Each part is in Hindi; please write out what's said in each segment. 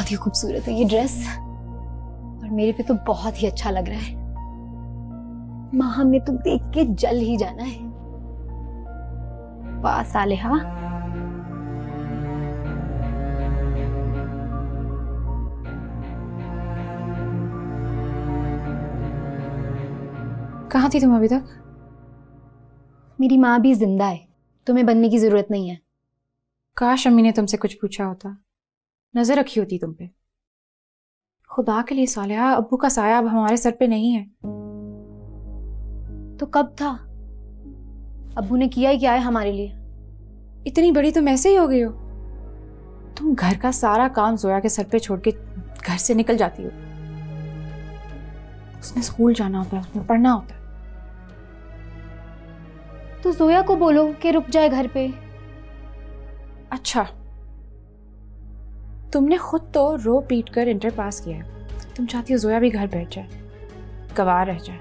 बहुत ही खूबसूरत है ये ड्रेस और मेरे पे तो बहुत ही अच्छा लग रहा है। माँ हमने तो देख के जल ही जाना है। वाह सालेहा। कहाँ थी तुम अभी तक? मेरी माँ भी जिंदा है, तुम्हें बनने की जरूरत नहीं है। काश अम्मी ने तुमसे कुछ पूछा होता, नजर रखी होती तुम पे। खुदा के लिए सालिहा, अब्बू का साया अब हमारे सर पे नहीं है। तो कब था? अब्बू ने किया ही क्या है हमारे लिए? इतनी बड़ी तुम ऐसे ही हो गई हो। तुम घर का सारा काम जोया के सर पे छोड़ के घर से निकल जाती हो। उसने स्कूल जाना होता है, उसमें पढ़ना होता है। तो जोया को बोलो कि रुक जाए घर पे। अच्छा, तुमने खुद तो रो पीट कर इंटर पास किया है, तुम चाहती हो जोया भी घर बैठ जाए, गवाह रह जाए।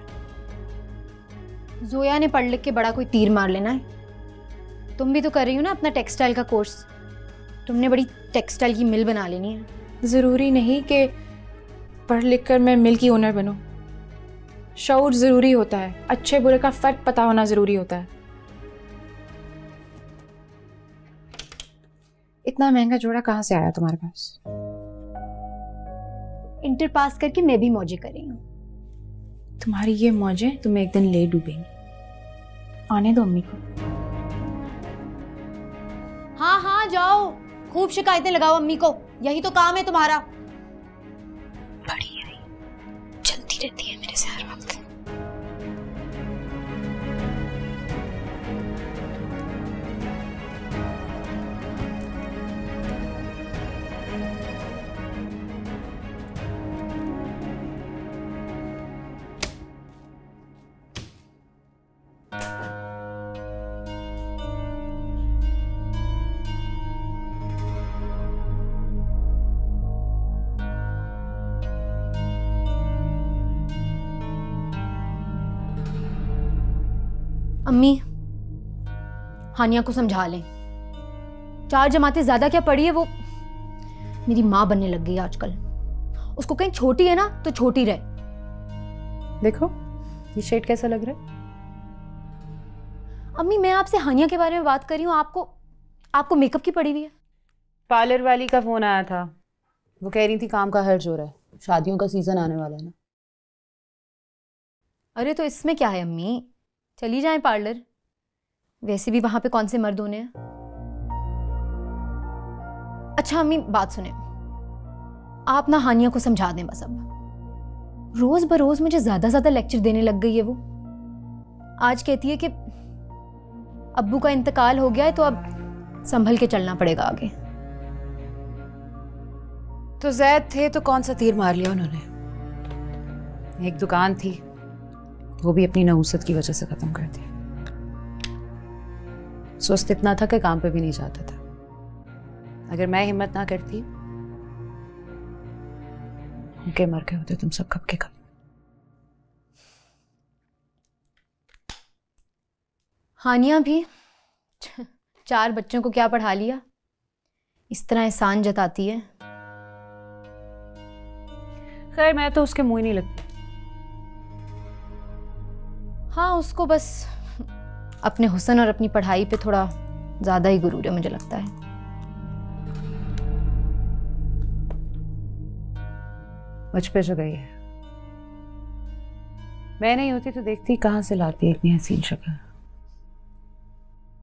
जोया ने पढ़ लिख के बड़ा कोई तीर मार लेना है। तुम भी तो कर रही हो ना अपना टेक्सटाइल का कोर्स, तुमने बड़ी टेक्सटाइल की मिल बना लेनी है। जरूरी नहीं कि पढ़ लिख कर मैं मिल की ओनर बनूं। शऊर जरूरी होता है, अच्छे बुरे का फर्क पता होना जरूरी होता है। इतना महंगा जोड़ा कहाँ से आया तुम्हारे पास? इंटर पास करके मैं भी मौजें कर रही हूँ। तुम्हारी ये मौजें तुम्हें एक दिन ले डूबेंगी। आने दो अम्मी को। हाँ हाँ जाओ, खूब शिकायतें लगाओ अम्मी को, यही तो काम है तुम्हारा। बड़ी है, चलती रहती है मेरे से हर वक्त। अम्मी, हानिया को समझा लें। 4 जमातें ज्यादा क्या पढ़ी है, वो मेरी माँ बनने लग गई आजकल। उसको कहीं छोटी है ना तो छोटी रहे। देखो ये शेड कैसा लग रहा है? अम्मी मैं आपसे हानिया के बारे में बात कर रही हूँ, आपको मेकअप की पड़ी हुई है। पार्लर वाली का फोन आया था, वो कह रही थी काम का हर्ज हो रहा है, शादियों का सीजन आने वाला है ना। अरे तो इसमें क्या है अम्मी, चली जाएं पार्लर, वैसे भी वहां पे कौन से मर्द होने हैं। अच्छा अम्मी बात सुने, आप ना हानिया को समझा दें बस। अब रोज बरोज मुझे ज्यादा लेक्चर देने लग गई है वो। आज कहती है कि अब्बू का इंतकाल हो गया है तो अब संभल के चलना पड़ेगा आगे। तो जैद थे तो कौन सा तीर मार लिया उन्होंने। एक दुकान थी, वो भी अपनी नहुसत की वजह से खत्म कर दी। सुस्त इतना था कि काम पे भी नहीं जाता था। अगर मैं हिम्मत ना करती, उनके मर गए होते तुम सब कब के कब। हानिया भी 4 बच्चों को क्या पढ़ा लिया, इस तरह एहसान जताती है। खैर मैं तो उसके मुंह ही नहीं लगती। हाँ उसको बस अपने हुस्न और अपनी पढ़ाई पे थोड़ा ज्यादा ही गुरूर है मुझे लगता है। मुझ पे जो गई है, मैं नहीं होती तो देखती कहां से लाती इतनी हसीन शक्ल।